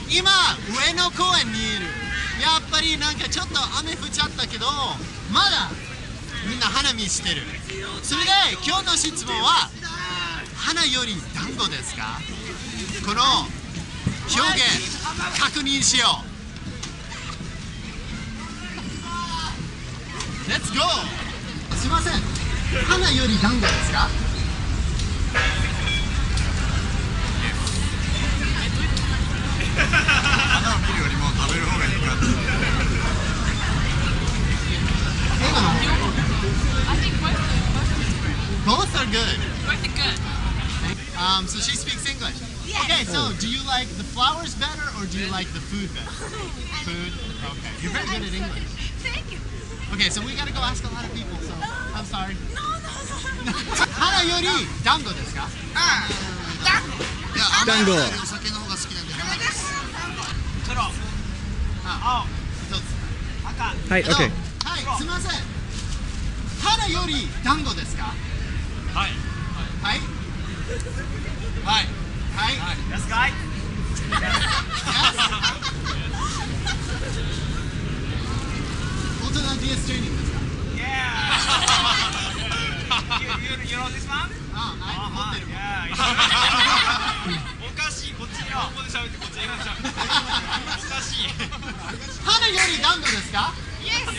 今上野公園にいる。やっぱりなんかちょっと雨降っちゃったけど、まだみんな花見してる。それで今日の質問は、花より団子ですか？この表現確認しよう。レッツゴー。すいません、花より団子ですか？ 花を見るよりも食べる方がいいかって。 Both are good. Both are good. So she speaks English. Okay, so do you like the flowers better or do you like the food better? Food? Okay. You're very good at English. Thank you. Okay, so we gotta go ask a lot of people, so I'm sorry. No, no, no. 花より団子ですか？ いや、 団子。 お酒の方が好きなんで花です。 黒。青。一つ。赤。 はい、OK。 はい、すみません。花より団子ですか？ はい。 はい。はい。はい。 Yes, guy. Ultra DS training ですか？ Yeah. you know this one? あ、持ってる。 おかしい、こっちに日本語で喋ってこっちに英語で喋って。おかしい。 花より団子ですか？ Yes.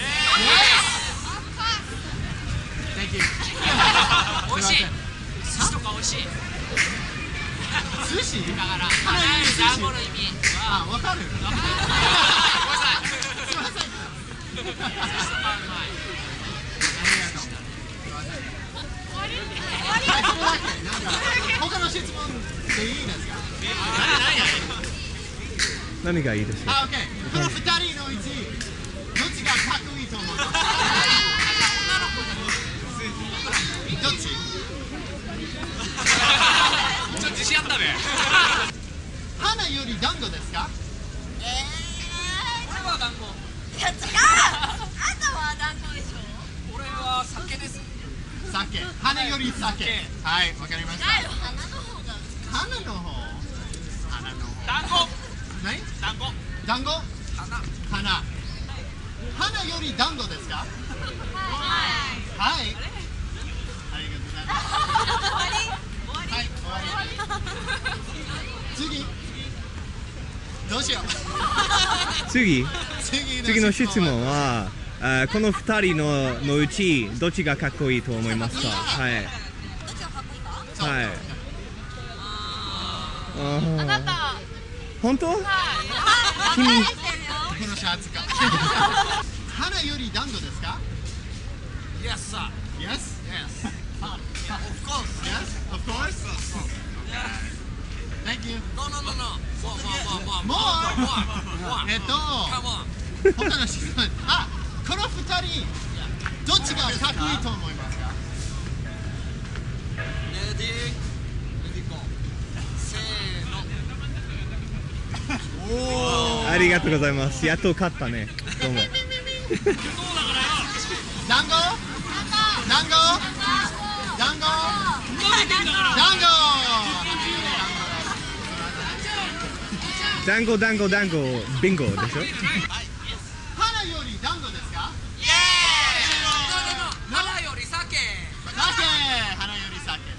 Thank you. 美味しい。寿司とか美味しい。 寿司？ だから花より団子の意味はあ、わかる。 ごめんなさい。 すみません。 寿司とかうまい。 はい、それだけ。なんか他の質問でいいですか？ 何がいいですか？ あ、OK。この二人のうちどっちがかっこいいと思いますか？どっち？ ちょっと自信あったね。 花より団子ですか？ 俺は団子。いや違う。あんたは団子でしょ。 俺は酒です。 酒。花より酒。はい、わかりました。 花の方が。 花の方。花の方。 団子。 何？ 団子。 団子？ 花。 花。花より団子ですか？はい。はい。ありがとうございます。はい、終わり。次。どうしよう。 次の質問は、この2人のうちどっちがかっこいいと思いますか？はい。 どっちがかっこいいか？ はい。 あなた。 本当？ はい。 君。 このシャツか。花より団子ですか？ Yes, sir. Yes? Yes. Of course. Yes? Of course? Thank you. No, no, no, no. More. More? 他の質問。あ、この二人、どっちがかっこいいと思いますか？ Ready? Ready, go. せーの。 ありがとうございます。やっと勝ったね。どうも。 団子？団子？団子？ 団子ビンゴでしょ？ 花より団子ですか？ イエーイ！花より酒。 花より酒。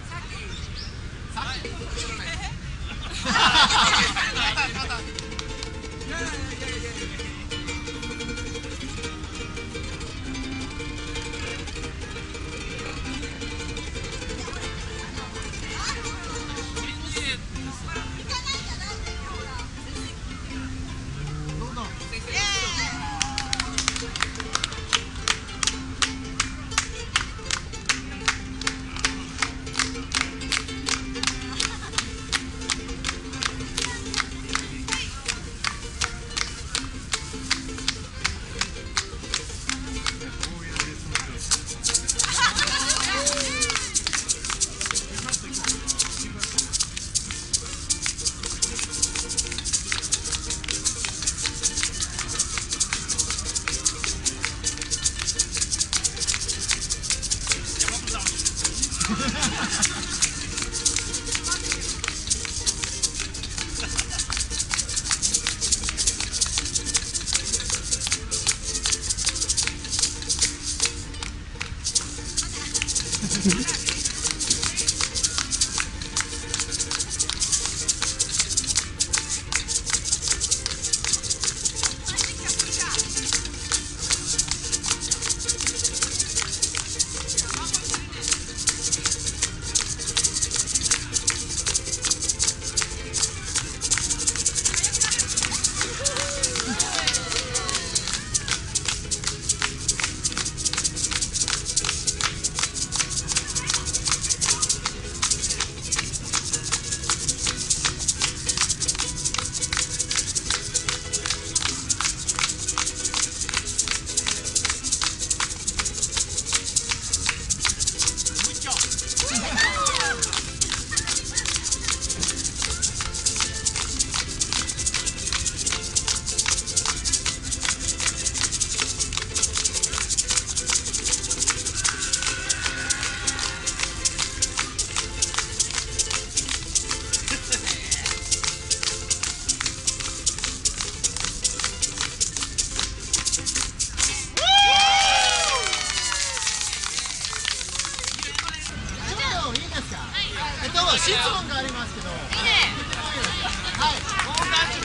質問がありますけど。いいね。はい。すみません。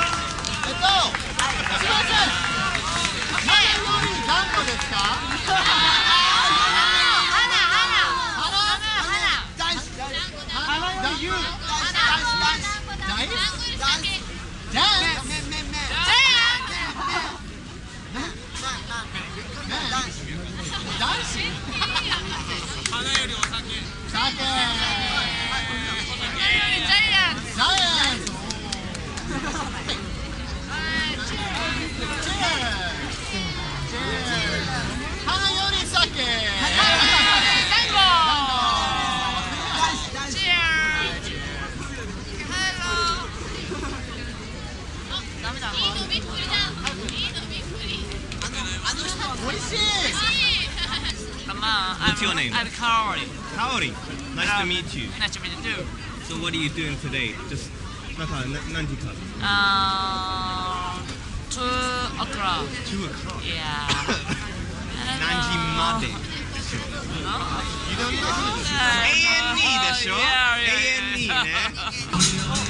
何より団子ですか？ What's your name? I'm Kaori. Kaori. Nice to meet you. Nice to meet you too. So what are you doing today? Just 何時から？ 2 o'clock. 2 o'clock. Yeah. 何時まででしょう？ANE でしょ？ ANE ね。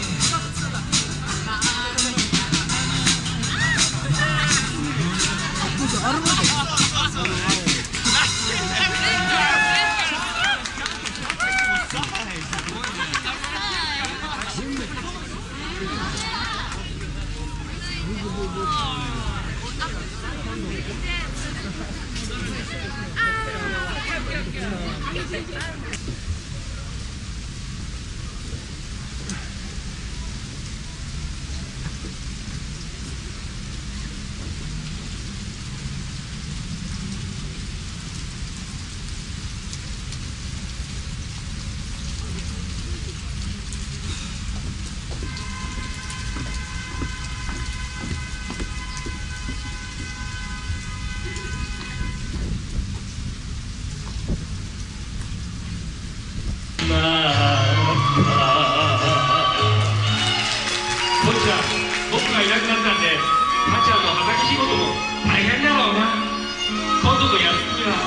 僕がいなくなったんで、母ちゃんの畑仕事も大変だろうな。今度の休みは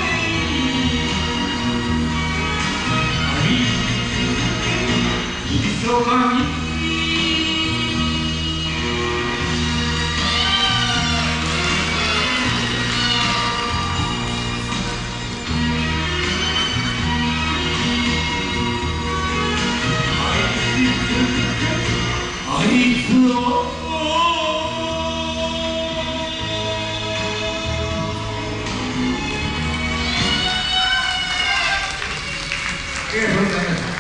いつの間にあいつをありがとうございます。